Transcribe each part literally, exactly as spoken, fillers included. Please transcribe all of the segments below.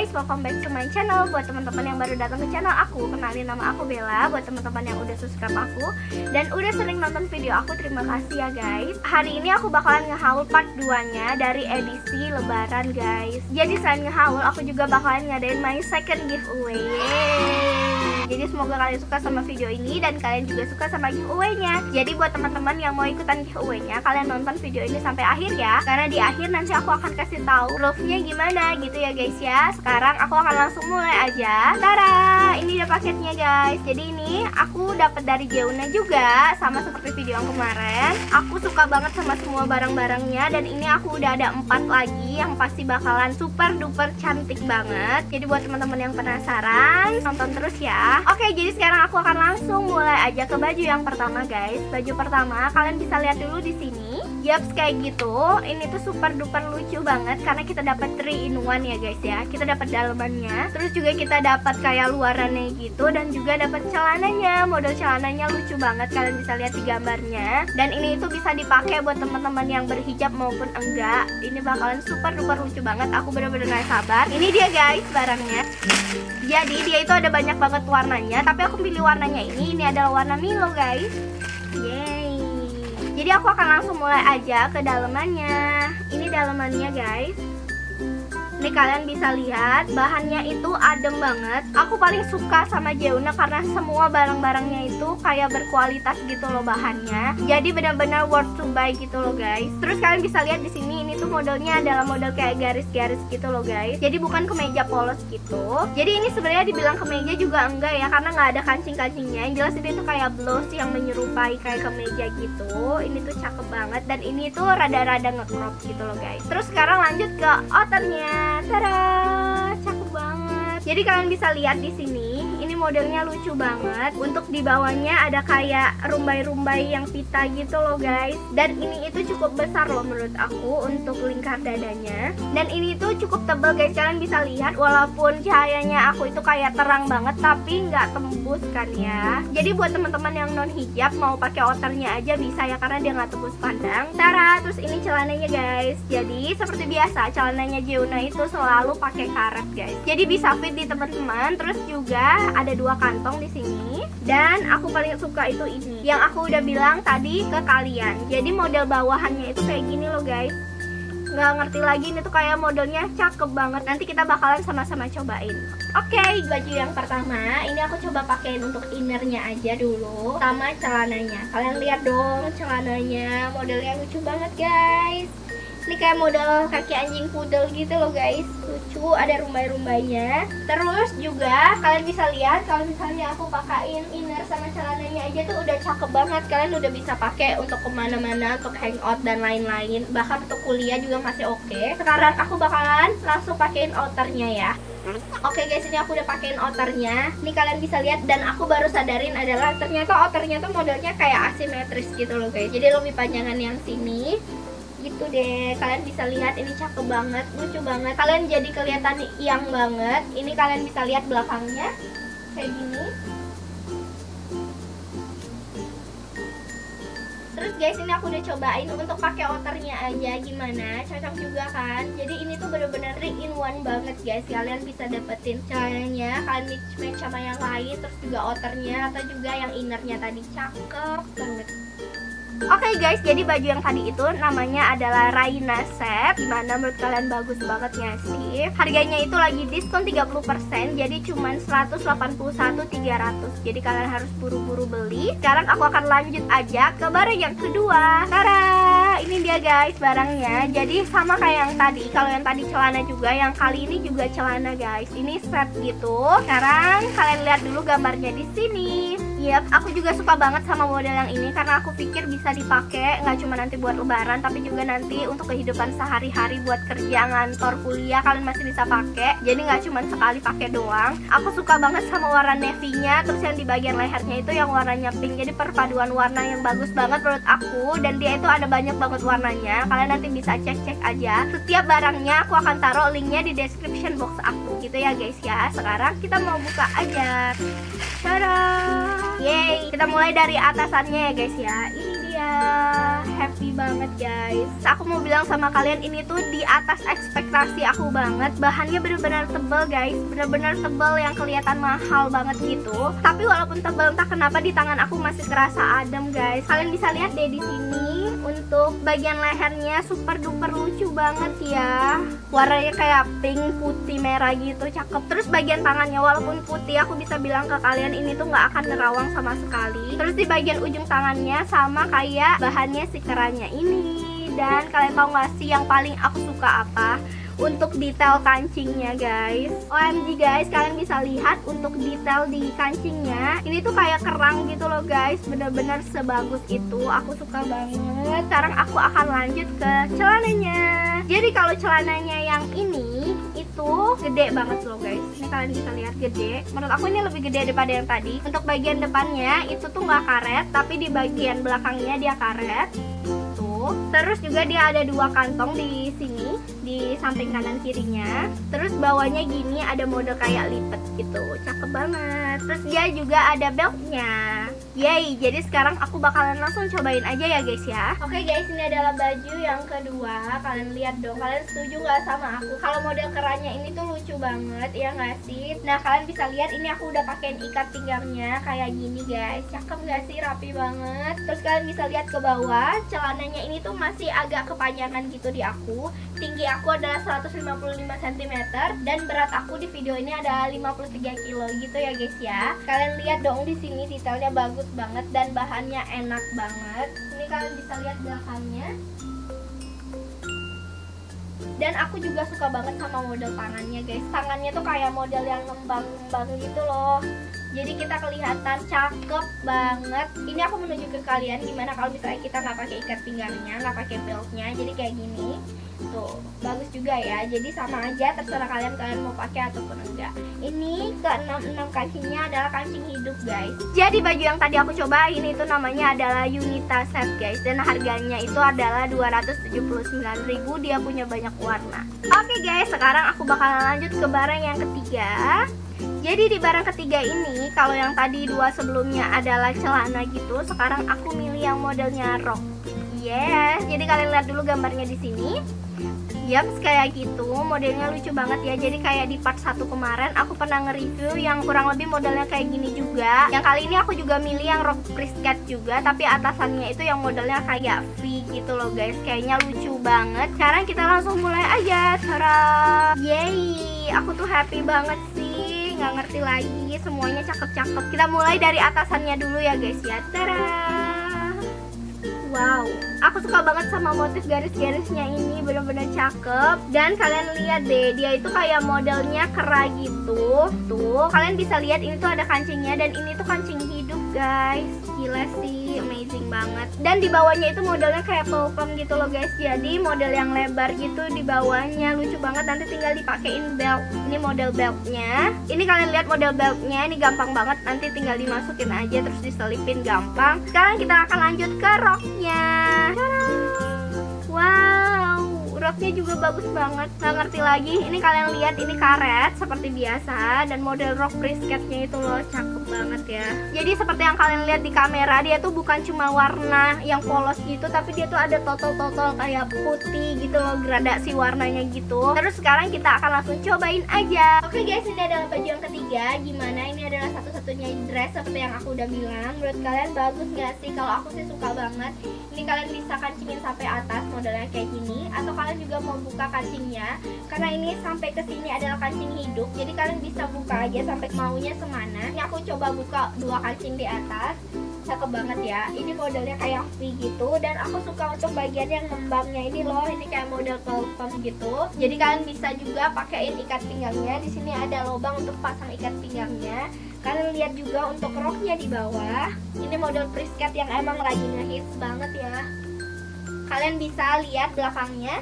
guys, welcome back to my channel. Buat teman-teman yang baru datang ke channel aku, kenalin nama aku Bella. Buat teman-teman yang udah subscribe aku dan udah sering nonton video aku, terima kasih ya guys. Hari ini aku bakalan ngehaul part dua nya dari edisi lebaran guys. Jadi selain ngehaul, aku juga bakalan ngadain my second giveaway. Yeay. Jadi semoga kalian suka sama video ini dan kalian juga suka sama giveaway-nya. Jadi buat teman-teman yang mau ikutan giveaway-nya, kalian nonton video ini sampai akhir ya. Karena di akhir nanti aku akan kasih tahu proof-nya gimana gitu ya guys ya. Sekarang aku akan langsung mulai aja. Tara, ini udah paketnya guys. Jadi ini aku dapat dari Jeuna juga, sama seperti video yang kemarin. Aku suka banget sama semua barang-barangnya dan ini aku udah ada empat lagi yang pasti bakalan super duper cantik banget. Jadi buat teman-teman yang penasaran, nonton terus ya. Oke, jadi sekarang aku akan langsung mulai aja ke baju yang pertama guys. Baju pertama kalian bisa lihat dulu di sini. Yaps, kayak gitu. Ini tuh super duper lucu banget karena kita dapat three in one ya guys ya. Kita dapat dalemannya, terus juga kita dapat kayak luarannya gitu dan juga dapat celananya. Model celananya lucu banget, kalian bisa lihat di gambarnya. Dan ini itu bisa dipakai buat teman-teman yang berhijab maupun enggak. Ini bakalan super duper lucu banget. Aku bener-bener gak sabar. Ini dia guys barangnya. Jadi dia itu ada banyak banget warnanya, tapi aku pilih warnanya ini. Ini adalah warna Milo guys. Yeay. Jadi aku akan langsung mulai aja ke dalemannya. Ini dalemannya guys. Ini kalian bisa lihat bahannya itu adem banget. Aku paling suka sama Jeuna karena semua barang-barangnya itu kayak berkualitas gitu loh bahannya. Jadi benar-benar worth to buy gitu loh guys. Terus kalian bisa lihat di sini ini tuh modelnya adalah model kayak garis-garis gitu loh guys. Jadi bukan kemeja polos gitu. Jadi ini sebenarnya dibilang kemeja juga enggak ya, karena nggak ada kancing-kancingnya. Yang jelas ini tuh kayak blouse yang menyerupai kayak kemeja gitu. Ini tuh cakep banget dan ini tuh rada-rada nge-crop gitu loh guys. Terus sekarang lanjut ke outernya. Tada, cakep banget. Jadi kalian bisa lihat di sini, ini modelnya lucu banget. Untuk di bawahnya ada kayak rumbai-rumbai yang pita gitu loh guys. Dan ini itu cukup besar loh menurut aku untuk lingkar dadanya. Dan ini tuh cukup tebal guys, kalian bisa lihat. Walaupun cahayanya aku itu kayak terang banget, tapi nggak tembus kan ya. Jadi buat teman-teman yang non hijab mau pakai outernya aja bisa ya, karena dia nggak tembus pandang. Tara, terus ini celananya guys. Jadi seperti biasa celananya Jeuna itu selalu pakai karet guys. Jadi bisa fit di teman-teman. Terus juga ada dua kantong di sini. Dan aku paling suka itu ini, yang aku udah bilang tadi ke kalian. Jadi model bawahannya itu kayak gini loh guys. Nggak ngerti lagi, ini tuh kayak modelnya cakep banget. Nanti kita bakalan sama-sama cobain. Oke, okay, baju yang pertama ini aku coba pakein untuk innernya aja dulu, sama celananya. Kalian lihat dong celananya, modelnya lucu banget guys. Ini kayak model kaki anjing pudel gitu loh guys. Lucu, ada rumbai-rumbainya. Terus juga kalian bisa lihat kalau misalnya aku pakain inner sama celananya aja tuh udah cakep banget. Kalian udah bisa pakai untuk kemana-mana, untuk hangout dan lain-lain. Bahkan untuk kuliah juga masih oke. Okay. Sekarang aku bakalan langsung pakein outernya ya. Oke okay guys, ini aku udah pakein outernya. Ini kalian bisa lihat dan aku baru sadarin adalah ternyata outernya tuh modelnya kayak asimetris gitu loh guys. Jadi lebih panjangan yang sini gitu deh. Kalian bisa lihat ini cakep banget, lucu banget. Kalian jadi kelihatan yang banget. Ini kalian bisa lihat belakangnya kayak gini. Terus guys, ini aku udah cobain untuk pakai outernya aja gimana, cocok juga kan. Jadi ini tuh bener-bener three in one banget guys. Kalian bisa dapetin celananya, kalian mix match sama yang lain, terus juga outernya atau juga yang innernya tadi, cakep banget. Oke okay guys, jadi baju yang tadi itu namanya adalah Raina Set. Gimana menurut kalian, bagus banget gak sih? Harganya itu lagi diskon tiga puluh persen, jadi cuman seratus delapan puluh satu ribu tiga ratus. Jadi kalian harus buru-buru beli. Sekarang aku akan lanjut aja ke barang yang kedua. Tara, ini dia guys barangnya. Jadi sama kayak yang tadi. Kalau yang tadi celana juga, yang kali ini juga celana guys. Ini set gitu. Sekarang kalian lihat dulu gambarnya di sini. Yap, aku juga suka banget sama model yang ini karena aku pikir bisa dipakai nggak cuma nanti buat lebaran, tapi juga nanti untuk kehidupan sehari-hari, buat kerja, ngantor, kuliah, kalian masih bisa pakai. Jadi nggak cuma sekali pakai doang. Aku suka banget sama warna navy-nya, terus yang di bagian lehernya itu yang warnanya pink. Jadi perpaduan warna yang bagus banget menurut aku, dan dia itu ada banyak banget warnanya. Kalian nanti bisa cek-cek aja. Setiap barangnya aku akan taruh linknya di description box aku gitu ya guys ya. Sekarang kita mau buka aja. Tada! Yeay, kita mulai dari atasannya ya guys ya. Ini dia. ya, happy banget guys. Aku mau bilang sama kalian, ini tuh di atas ekspektasi aku banget. Bahannya bener-bener tebel guys, bener-bener tebel yang kelihatan mahal banget gitu. Tapi walaupun tebel, entah kenapa di tangan aku masih kerasa adem guys. Kalian bisa lihat deh di sini. Untuk bagian lehernya super duper lucu banget ya. Warnanya kayak pink, putih, merah gitu, cakep. Terus bagian tangannya walaupun putih, aku bisa bilang ke kalian ini tuh nggak akan nerawang sama sekali. Terus di bagian ujung tangannya sama kayak bahannya si kerannya ini. Dan kalian tahu nggak sih yang paling aku suka apa? Untuk detail kancingnya guys. O M G guys, kalian bisa lihat untuk detail di kancingnya. Ini tuh kayak kerang gitu loh guys. Bener-bener sebagus itu. Aku suka banget. Sekarang aku akan lanjut ke celananya. Jadi kalau celananya yang ini itu gede banget loh guys. Ini kalian bisa lihat gede. Menurut aku ini lebih gede daripada yang tadi. Untuk bagian depannya itu tuh nggak karet, tapi di bagian belakangnya dia karet. Terus juga dia ada dua kantong di sini, di samping kanan kirinya. Terus bawahnya gini ada model kayak lipet gitu, cakep banget. Terus dia juga ada beltnya. Yay, jadi sekarang aku bakalan langsung cobain aja ya guys ya. Oke guys, ini adalah baju yang kedua. Kalian lihat dong, kalian setuju nggak sama aku? Kalau model kerannya ini tuh lucu banget, ya nggak sih? Nah kalian bisa lihat ini aku udah pakein ikat pinggangnya kayak gini guys. Cakep nggak sih? Rapi banget. Terus kalian bisa lihat ke bawah, celananya ini tuh masih agak kepanjangan gitu di aku. Tinggi aku adalah seratus lima puluh lima sentimeter dan berat aku di video ini ada lima puluh tiga kilo gitu ya guys ya. Kalian lihat dong di sini detailnya bagus banget dan bahannya enak banget. Ini kalian bisa lihat belakangnya. Dan aku juga suka banget sama model tangannya guys. Tangannya tuh kayak model yang ngembang-ngembang gitu loh. Jadi kita kelihatan cakep banget. Ini aku menuju ke kalian gimana kalau misalnya kita nggak pakai ikat pinggangnya, nggak pakai beltnya. Jadi kayak gini. Tuh, bagus juga ya. Jadi sama aja, terserah kalian kalian mau pakai ataupun enggak. Ini ke enam enam kancingnya adalah kancing hidup guys. Jadi baju yang tadi aku cobain itu namanya adalah Unita Set guys. Dan harganya itu adalah dua ratus tujuh puluh sembilan ribu. Dia punya banyak warna. Oke guys, sekarang aku bakalan lanjut ke barang yang ketiga. Jadi di barang ketiga ini, kalau yang tadi dua sebelumnya adalah celana gitu, sekarang aku milih yang modelnya rok. Yes, jadi kalian lihat dulu gambarnya di sini. Yaps, kayak gitu, modelnya lucu banget ya. Jadi kayak di part satu kemarin aku pernah nge-review yang kurang lebih modelnya kayak gini juga. Yang kali ini aku juga milih yang rok prisket juga, tapi atasannya itu yang modelnya kayak V gitu loh guys. Kayaknya lucu banget. Sekarang kita langsung mulai aja. Tara. Yeay, aku tuh happy banget sih. Nggak ngerti lagi, semuanya cakep-cakep. Kita mulai dari atasannya dulu ya guys ya. Tara. Wow, aku suka banget sama motif garis-garisnya ini, bener-bener cakep. Dan kalian lihat deh, dia itu kayak modelnya kera gitu. Tuh, kalian bisa lihat ini tuh ada kancingnya dan ini tuh kancing hidup guys. Gila sih, amazing banget. Dan di bawahnya itu modelnya kayak pelpem gitu loh guys. Jadi model yang lebar gitu di bawahnya, lucu banget. Nanti tinggal dipakein belt. Ini model beltnya. Ini kalian lihat model beltnya, ini gampang banget. Nanti tinggal dimasukin aja terus diselipin gampang. Sekarang kita akan lanjut ke roknya. Wow, roknya juga bagus banget. Gak ngerti lagi. Ini kalian lihat ini karet seperti biasa dan model rok prisketnya itu loh cakep banget ya. Jadi seperti yang kalian lihat di kamera, dia tuh bukan cuma warna yang polos gitu, tapi dia tuh ada totol-totol kayak putih gitu loh, gradasi warnanya gitu. Terus sekarang kita akan langsung cobain aja. Oke guys, ini adalah baju yang ketiga. Gimana? Ini adalah satu-satunya dress seperti yang aku udah bilang. Menurut kalian bagus gak sih? Kalau aku sih suka banget. Ini kalian bisa kancingin sampai atas modelnya kayak gini, atau kalian juga mau buka kancingnya karena ini sampai ke sini adalah kancing hidup. Jadi kalian bisa buka aja sampai maunya semana. Ini aku coba buka dua kancing di atas. Cakep banget ya. Ini modelnya kayak V gitu dan aku suka untuk bagian yang ngembangnya ini loh. Ini kayak model pelpem gitu. Jadi kalian bisa juga pakein ikat pinggangnya. Di sini ada lubang untuk pasang ikat pinggangnya. Kalian lihat juga untuk roknya di bawah. Ini model prisket yang emang lagi ngehits banget ya. Kalian bisa lihat belakangnya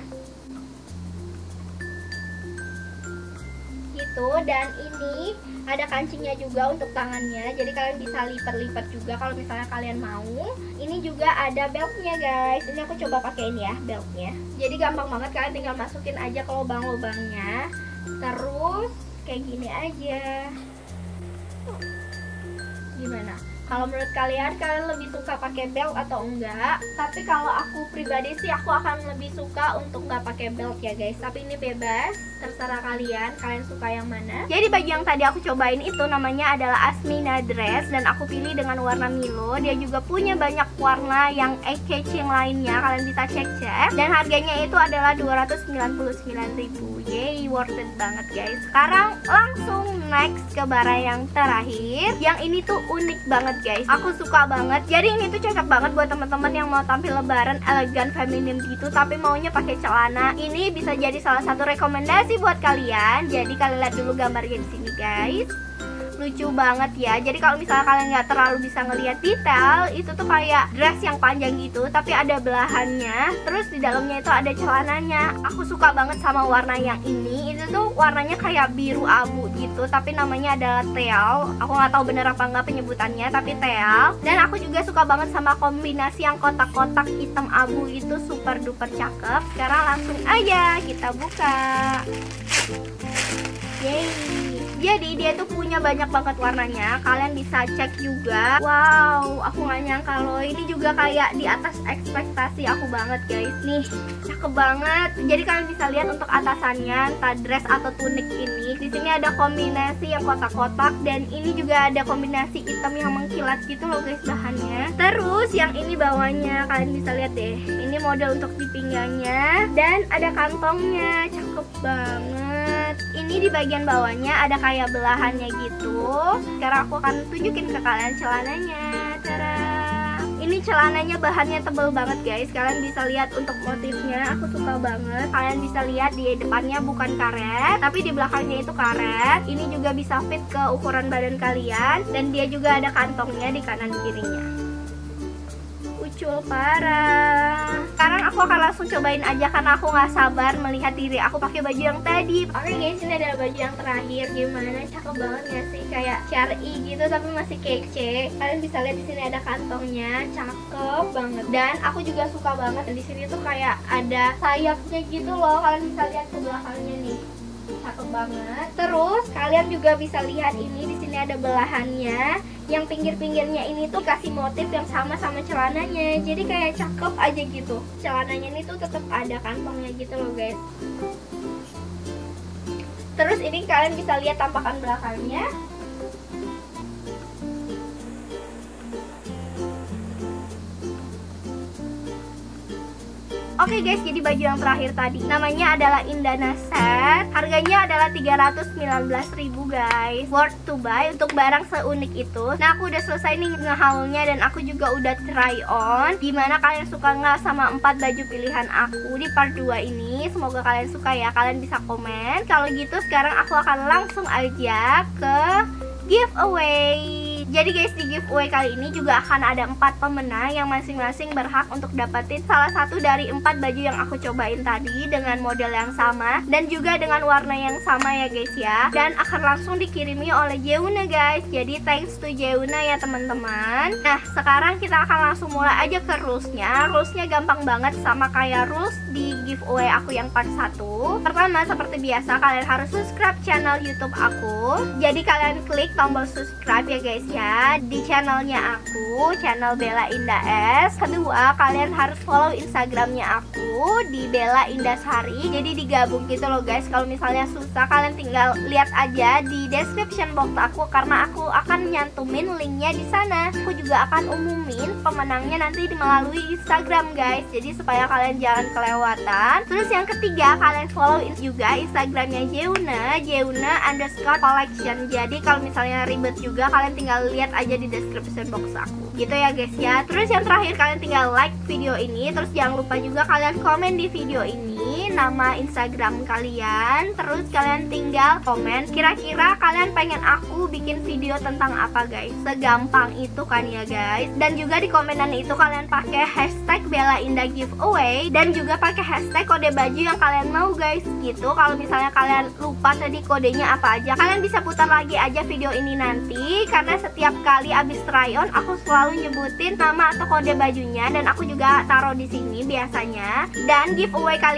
gitu. Dan ini ada kancingnya juga untuk tangannya. Jadi kalian bisa lipat-lipat juga kalau misalnya kalian mau. Ini juga ada beltnya guys. Ini aku coba pakein ya beltnya. Jadi gampang banget, kalian tinggal masukin aja ke lubang-lubangnya. Terus kayak gini aja. Gimana? Kalau menurut kalian, kalian lebih suka pakai belt atau enggak? Tapi kalau aku pribadi sih, aku akan lebih suka untuk nggak pakai belt ya guys. Tapi ini bebas, terserah kalian, kalian suka yang mana. Jadi baju yang tadi aku cobain itu namanya adalah Asmina dress dan aku pilih dengan warna Milo. Dia juga punya banyak warna yang eye-catching lainnya, kalian bisa cek-cek. Dan harganya itu adalah dua ratus sembilan puluh sembilan ribu. Yeay, worth it banget guys. Sekarang langsung next ke barang yang terakhir. Yang ini tuh unik banget guys, aku suka banget. Jadi ini tuh cocok banget buat teman-teman yang mau tampil lebaran elegan feminim gitu tapi maunya pakai celana. Ini bisa jadi salah satu rekomendasi buat kalian. Jadi kalian lihat dulu gambarnya di sini guys. Lucu banget ya. Jadi kalau misalnya kalian nggak terlalu bisa ngelihat detail, itu tuh kayak dress yang panjang gitu tapi ada belahannya, terus di dalamnya itu ada celananya. Aku suka banget sama warna yang ini. Itu tuh warnanya kayak biru abu gitu tapi namanya adalah teal. Aku nggak tahu bener apa nggak penyebutannya, tapi teal. Dan aku juga suka banget sama kombinasi yang kotak-kotak hitam abu, itu super duper cakep. Sekarang langsung aja kita buka. Yeay. Jadi dia tuh punya banyak banget warnanya, kalian bisa cek juga. Wow, aku gak nyangka loh, ini juga kayak di atas ekspektasi aku banget guys. Nih, cakep banget. Jadi kalian bisa lihat untuk atasannya, entah dress atau tunik ini. Di sini ada kombinasi yang kotak-kotak dan ini juga ada kombinasi hitam yang mengkilat gitu loh guys bahannya. Terus yang ini bawahnya, kalian bisa lihat deh. Ini model untuk di pinggangnya dan ada kantongnya, cakep banget. Ini di bagian bawahnya ada kayak belahannya gitu. Sekarang aku akan tunjukin ke kalian celananya. Tada! Ini celananya bahannya tebel banget guys. Kalian bisa lihat untuk motifnya, aku suka banget. Kalian bisa lihat di depannya bukan karet, tapi di belakangnya itu karet. Ini juga bisa fit ke ukuran badan kalian. Dan dia juga ada kantongnya di kanan kirinya. Ucul parah. Sekarang aku akan langsung cobain aja karena aku nggak sabar melihat diri aku pakai baju yang tadi. Oke guys, ini adalah baju yang terakhir. Gimana, cakep banget nggak sih? Kayak syar'i gitu tapi masih kece. Kalian bisa lihat di sini ada kantongnya, cakep banget. Dan aku juga suka banget di sini tuh kayak ada sayapnya gitu loh. Kalian bisa lihat ke belakangnya nih. Cakep banget. Terus kalian juga bisa lihat ini di sini ada belahannya. Yang pinggir-pinggirnya ini tuh kasih motif yang sama sama celananya. Jadi kayak cakep aja gitu. Celananya ini tuh tetap ada kantongnya gitu loh guys. Terus ini kalian bisa lihat tampakan belakangnya. Oke okay guys, jadi baju yang terakhir tadi namanya adalah Indana Set. Harganya adalah tiga ratus sembilan belas ribu guys. Worth to buy untuk barang seunik itu. Nah, aku udah selesai nih ngehaulnya dan aku juga udah try on. Gimana, kalian suka nggak sama empat baju pilihan aku di part dua ini? Semoga kalian suka ya. Kalian bisa komen. Kalau gitu sekarang aku akan langsung aja ke giveaway. Jadi guys, di giveaway kali ini juga akan ada empat pemenang yang masing-masing berhak untuk dapetin salah satu dari empat baju yang aku cobain tadi dengan model yang sama dan juga dengan warna yang sama ya guys ya. Dan akan langsung dikirimi oleh Jeuna guys. Jadi thanks to Jeuna ya teman-teman. Nah, sekarang kita akan langsung mulai aja ke rulesnya. Rulesnya gampang banget sama kayak rules di giveaway aku yang part satu. Pertama, seperti biasa kalian harus subscribe channel YouTube aku. Jadi kalian klik tombol subscribe ya guys ya di channelnya aku, channel Bella Indah S. Kedua, kalian harus follow Instagramnya aku di Bella Indah Sari. Jadi digabung gitu loh guys. Kalau misalnya susah, kalian tinggal lihat aja di description box aku karena aku akan nyantumin linknya di sana. Aku juga akan umumin pemenangnya nanti melalui Instagram guys. Jadi supaya kalian jangan kelewatan. Terus yang ketiga, kalian follow juga Instagramnya Jeuna, Jeuna underscore collection. Jadi kalau misalnya ribet juga, kalian tinggal lihat aja di description box aku gitu ya guys ya. Terus yang terakhir, kalian tinggal like video ini. Terus jangan lupa juga kalian komen di video ini nama Instagram kalian. Terus kalian tinggal komen kira-kira kalian pengen aku bikin video tentang apa guys. Segampang itu kan ya guys. Dan juga di komenan itu kalian pakai hashtag Bella Indah Giveaway dan juga pakai hashtag kode baju yang kalian mau guys gitu. Kalau misalnya kalian lupa tadi kodenya apa aja, kalian bisa putar lagi aja video ini nanti karena setiap kali abis try on aku selalu nyebutin nama atau kode bajunya dan aku juga taruh di sini biasanya. Dan giveaway kali ini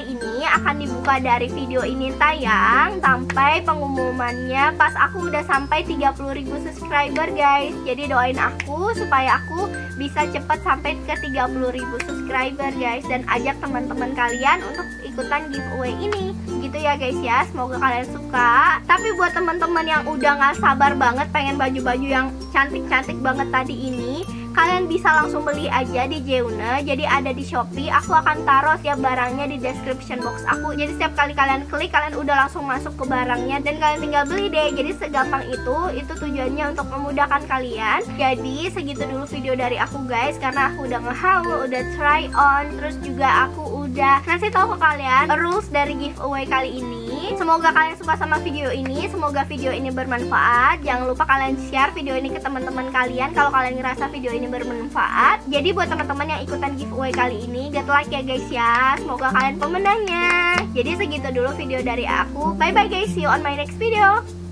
ini akan dibuka dari video ini tayang sampai pengumumannya pas aku udah sampai tiga puluh ribu subscriber guys. Jadi doain aku supaya aku bisa cepet sampai ke tiga puluh ribu subscriber guys, dan ajak teman-teman kalian untuk ikutan giveaway ini. Gitu ya guys ya, semoga kalian suka. Tapi buat teman-teman yang udah gak sabar banget pengen baju-baju yang cantik-cantik banget tadi ini, kalian bisa langsung beli aja di Jeune. Jadi ada di Shopee. Aku akan taruh setiap barangnya di description box aku. Jadi setiap kali kalian klik, kalian udah langsung masuk ke barangnya dan kalian tinggal beli deh. Jadi segampang itu. Itu tujuannya untuk memudahkan kalian. Jadi segitu dulu video dari aku guys, karena aku udah ngehaul, udah try on, terus juga aku udah ngasih tahu ke kalian rules dari giveaway kali ini. Semoga kalian suka sama video ini. Semoga video ini bermanfaat. Jangan lupa kalian share video ini ke teman-teman kalian kalau kalian ngerasa video ini bermanfaat. Jadi buat teman-teman yang ikutan giveaway kali ini, good luck ya guys ya. Semoga kalian pemenangnya. Jadi segitu dulu video dari aku. Bye bye guys, see you on my next video.